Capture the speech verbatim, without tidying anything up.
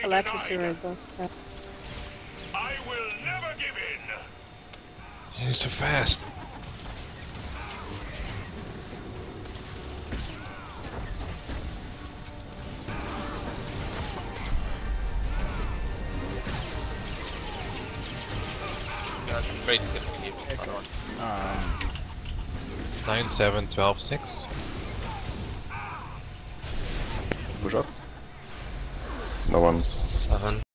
telepathy right there. Yeah. I will never give in. He's so fast. I'm afraid he's gonna be able to Um, nine, seven, twelve, six. Push up. No one. seven.